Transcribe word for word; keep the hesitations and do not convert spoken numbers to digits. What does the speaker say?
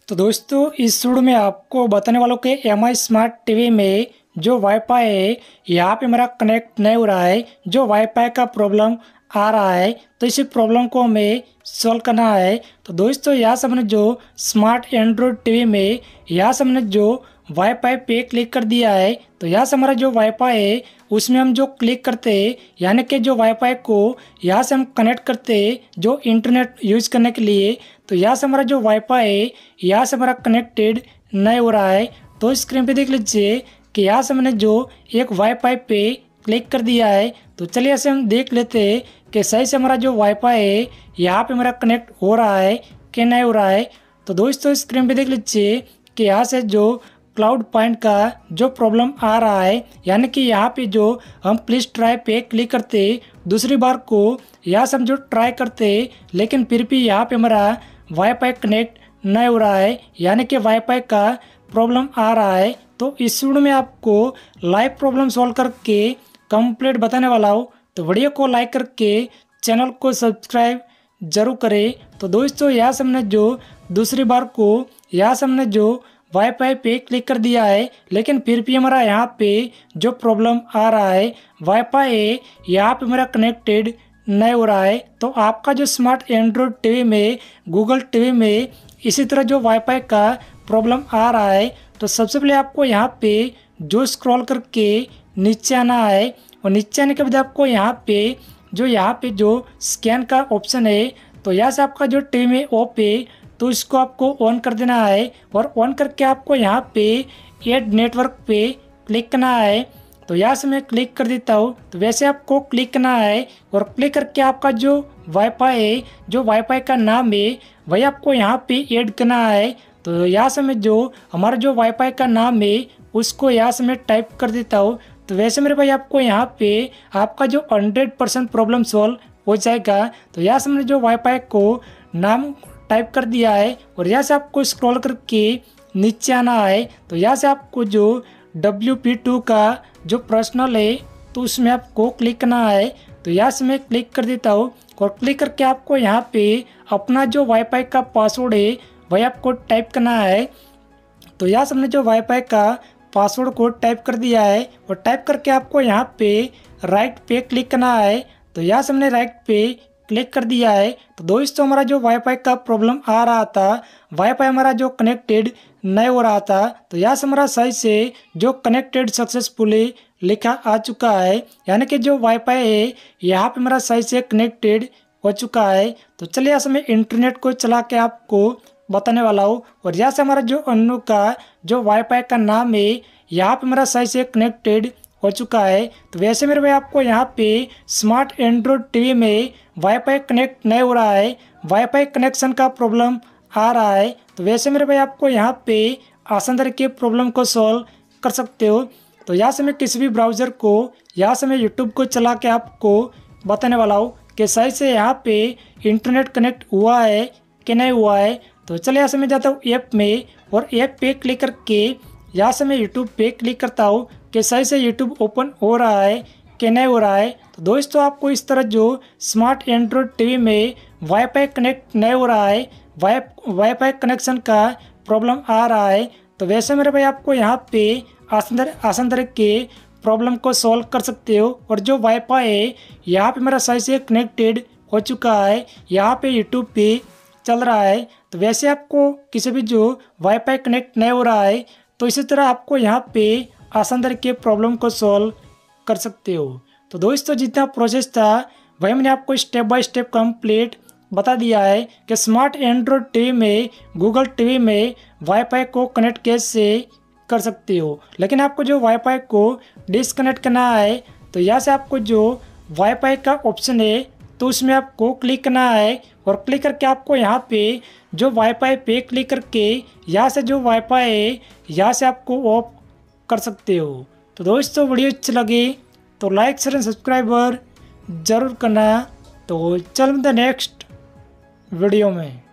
तो दोस्तों इस वीडियो में आपको बताने वालों के एम आई स्मार्ट टीवी में जो वाईफाई है यहाँ पे मेरा कनेक्ट नहीं हो रहा है। जो वाईफाई का प्रॉब्लम आ रहा है तो इसी प्रॉब्लम को हमें सॉल्व करना है। तो दोस्तों यहाँ से हमने जो स्मार्ट एंड्रॉयड टीवी में यहाँ से हमने जो वाईफाई पे क्लिक कर दिया है। तो यहाँ से हमारा जो वाईफाई है उसमें हम जो क्लिक करते हैं यानी कि जो वाईफाई को यहाँ से हम कनेक्ट करते हैं जो इंटरनेट यूज़ करने के लिए। तो यहाँ से हमारा जो वाईफाई है यहाँ से हमारा कनेक्टेड नहीं हो रहा है। तो स्क्रीन पे देख लीजिए कि यहाँ से मैंने जो एक वाईफाई पे क्लिक कर दिया है। तो चलिए ऐसे हम देख लेते हैं कि सही से हमारा जो वाईफाई है यहाँ पे मेरा कनेक्ट हो रहा है कि नहीं हो रहा है। तो दोस्तों स्क्रीन पे देख लीजिए कि यहाँ से जो क्लाउड पॉइंट का जो प्रॉब्लम आ रहा है यानी कि यहाँ पे जो हम प्लीज़ ट्राई पे क्लिक करते दूसरी बार को यहाँ से हम जो ट्राई करते लेकिन फिर भी यहाँ पे हमारा वाईफाई कनेक्ट नहीं हो रहा है यानी कि वाईफाई का प्रॉब्लम आ रहा है। तो इस वीडियो में आपको लाइव प्रॉब्लम सॉल्व करके कंप्लीट बताने वाला हूँ। तो वीडियो को लाइक करके चैनल को सब्सक्राइब जरूर करें। तो दोस्तों यहाँ से हमने जो दूसरी बार को यहाँ से हमने जो वाईफाई पे क्लिक कर दिया है लेकिन फिर भी हमारा यहाँ पे जो प्रॉब्लम आ रहा है वाईफाई है यहाँ पे मेरा कनेक्टेड नहीं हो रहा है। तो आपका जो स्मार्ट एंड्रॉयड टीवी में गूगल टीवी में इसी तरह जो वाईफाई का प्रॉब्लम आ रहा है तो सबसे पहले आपको यहाँ पे जो स्क्रॉल करके नीचे आना है और नीचे आने के बाद आपको यहाँ पे जो यहाँ पे जो स्कैन का ऑप्शन है तो यहाँ से आपका जो टीवी में ऑफ है तो इसको आपको ऑन कर देना है और ऑन करके आपको यहाँ पे ऐड नेटवर्क पे क्लिक करना है। तो यहाँ से मैं क्लिक कर देता हूँ। तो वैसे आपको क्लिक करना है और क्लिक करके आपका जो वाईफाई है जो वाईफाई का नाम है वही आपको यहाँ पे ऐड करना है। तो यहाँ से मैं जो हमारा जो वाईफाई का नाम है उसको यहाँ से मैं टाइप कर देता हूँ। तो वैसे मेरे भाई आपको यहाँ पे आपका जो हंड्रेड परसेंट प्रॉब्लम सॉल्व हो जाएगा। तो यहाँ से मैंने जो वाईफाई को नाम टाइप कर दिया है और यहाँ से आपको स्क्रॉल करके नीचे आना है। तो यहाँ से आपको जो डब्ल्यू पी टू का जो पर्सनल है तो उसमें आपको क्लिक करना है। तो यहाँ से मैं क्लिक कर देता हूँ और क्लिक करके आपको यहाँ पे अपना जो वाईफाई का पासवर्ड है वही आपको टाइप करना है। तो यहाँ से हमने जो वाईफाई का पासवर्ड को टाइप कर दिया है और टाइप करके आपको यहाँ पे राइट पे क्लिक करना है। तो यहाँ से हमने राइट पे क्लिक कर दिया है। तो दोस्तों हमारा जो वाईफाई का प्रॉब्लम आ रहा था वाईफाई हमारा जो कनेक्टेड नहीं हो रहा था तो यहाँ से हमारा सही से जो कनेक्टेड सक्सेसफुली लिखा आ चुका है यानी कि जो वाईफाई है यहाँ पे हमारा सही से कनेक्टेड हो चुका है। तो चलिए यहाँ से मैं इंटरनेट को चला के आपको बताने वाला हूँ और यहाँ से हमारा जो अन्नू का जो वाईफाई का नाम है यहाँ पे हमारा सही से कनेक्टेड हो चुका है। तो वैसे मेरे भाई आपको यहाँ पे स्मार्ट एंड्रॉयड टीवी में वाईफाई कनेक्ट नहीं हो रहा है, वाईफाई कनेक्शन का प्रॉब्लम आ रहा है। तो वैसे मेरे भाई आपको यहाँ पे आसान तरीके प्रॉब्लम को सॉल्व कर सकते हो। तो यहाँ से मैं किसी भी ब्राउज़र को यहाँ से मैं यूट्यूब को चला के आपको बताने वाला हूँ कि सही से यहाँ पे इंटरनेट कनेक्ट हुआ है कि नहीं हुआ है। तो चलिए यहाँ से मैं जाता हूँ ऐप में और ऐप पे क्लिक करके यहाँ से मैं यूट्यूब पे क्लिक करता हूँ कि सही से यूट्यूब ओपन हो रहा है कि नहीं हो रहा है। तो दोस्तों आपको इस तरह जो स्मार्ट एंड्रॉयड टीवी में वाईफाई कनेक्ट नहीं हो रहा है वाई वाईफाई कनेक्शन का प्रॉब्लम आ रहा है। तो वैसे मेरे भाई आपको यहाँ पे आसान आसान तरीके प्रॉब्लम को सॉल्व कर सकते हो। और जो वाईफाई है यहाँ पे मेरा सही से कनेक्टेड हो चुका है, यहाँ पे यूट्यूब पे चल रहा है। तो वैसे आपको किसी भी जो वाईफाई कनेक्ट नहीं हो रहा है तो इसी तरह आपको यहाँ पे आसान तरीके प्रॉब्लम को सॉल्व कर सकते हो। तो दोस्तों जितना प्रोसेस था वही मैंने आपको स्टेप बाय स्टेप कंप्लीट बता दिया है कि स्मार्ट एंड्रॉयड टीवी में गूगल टीवी में वाईफाई को कनेक्ट कैसे कर सकते हो। लेकिन आपको जो वाईफाई को डिसकनेक्ट करना है तो यहाँ से आपको जो वाईफाई का ऑप्शन है तो उसमें आपको क्लिक करना है और क्लिक करके आपको यहाँ पे जो वाईफाई पे क्लिक करके यहाँ से जो वाईफाई है यहाँ से आपको ऑफ कर सकते हो। तो दोस्तों वीडियो अच्छी लगी तो लाइक शेयर एंड सब्सक्राइबर ज़रूर करना। तो चल मिलते हैं नेक्स्ट वीडियो में।